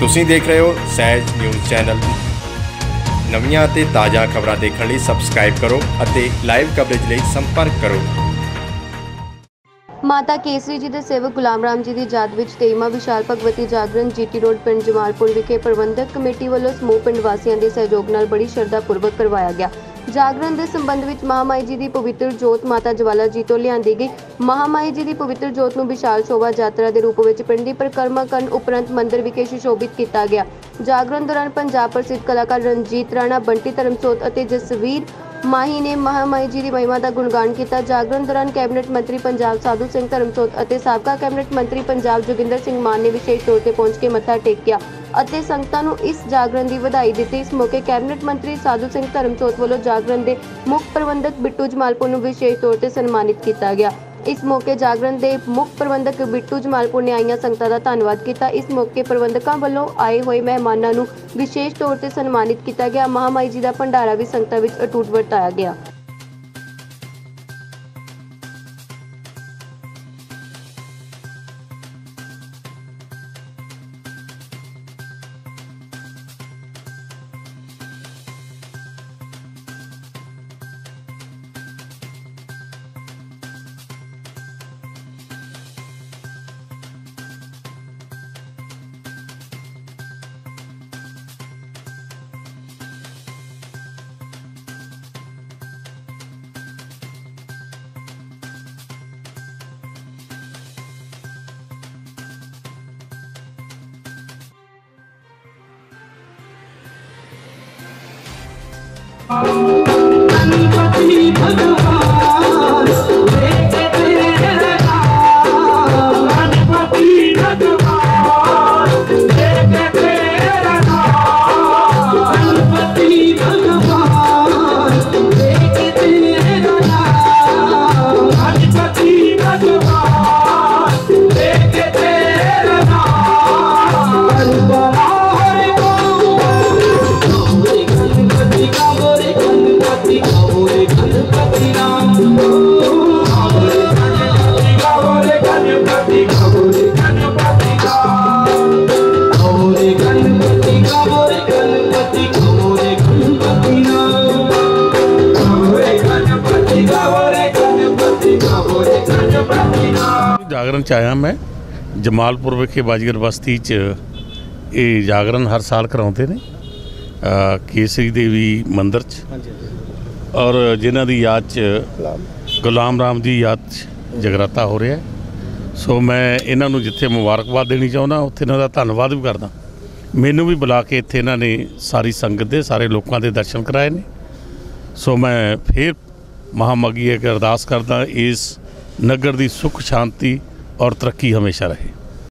ਤੁਸੀਂ ਦੇਖ ਰਹੇ ਹੋ ਸਹਿਜ ਨਿਊਜ਼ ਚੈਨਲ। ਨਵੀਆਂ ਅਤੇ ਤਾਜ਼ਾ ਖਬਰਾਂ ਦੇਖਣ ਲਈ ਸਬਸਕ੍ਰਾइब करो ਅਤੇ ਲਾਈਵ ਕਵਰੇਜ ਲਈ ਸੰਪਰਕ ਕਰੋ। माता केसरी जी के सेवक गुलाम राम जी की याद में 23वां विशाल भगवती जागरण जीटी रोड पिंड जमालपुर विखे प्रबंधक कमेटी वालों समूह पिंड वासियों के सहयोग नाल बड़ी श्रद्धापूर्वक करवाया गया। जागरण के संबंध में महामाई जी की पवित्र जोत माता ज्वाला जी तो लियांदी गई। महामाई जी की पवित्र जोत को विशाल शोभा यात्रा के रूप में पिंड की परिक्रमा करन उपरंत मंदिर विखे सुशोभित किया गया। जागरण दौरान पंजाब प्रसिद्ध कलाकार रणजीत राणा, बंटी धर्मसोत और जसवीर माही ने महामाई जी की महिमा का गुणगान किया। जागरण दौरान कैबिनेट मंत्री पंजाब साधु सिंह धर्मसोत और साबका कैबिनेट मंत्री पंजाब जोगिंदर सिंह मान ने विशेष तौर पर पहुंच के मत्था टेकिया और संगतां नूं इस जागरण की बधाई दी। इस मौके कैबिनेट मंत्री साधु सिंह धर्मसोत वालों जागरण के मुख्य प्रबंधक बिट्टू जमालपुर नूं विशेष तौर पर सन्मानित किया गया। इस मौके जागरण के मुख्य प्रबंधक बिट्टू जमालपुर ने आईयां संगतां का धन्नवाद किया। इस मौके प्रबंधकों वालों आए हुए मेहमानों नूं विशेष तौर पर सन्मानित किया गया। महामाई जी का भंडारा भी संगतां विच अटूट वरताया गया। गणपति भगवान लेके तेरे नाम, गणपति भगवान लेके तेरे नाम, गणपति भगवान लेके तेरे नाम, गणपति भगवान लेके तेरे नाम। जागरण च आया मैं जमालपुर विखे बाजीगर बस्ती च ये जागरण हर साल कराते ने केसरी देवी मंदिर च और जिन्हां दी याद च गुलाम राम दी याद च जगराता हो रहा है। सो मैं इन्हां नूं जिथे मुबारकबाद देनी चाहुंदा उत्थे इन्हां दा धन्नवाद भी करदा। मैनूं भी बुला के इत्थे इन्हां ने सारी संगत दे सारे लोकां दे दर्शन कराए ने। सो मैं फिर महामागी अरदास करदा इस नगर की सुख शांति और तरक्की हमेशा रहे।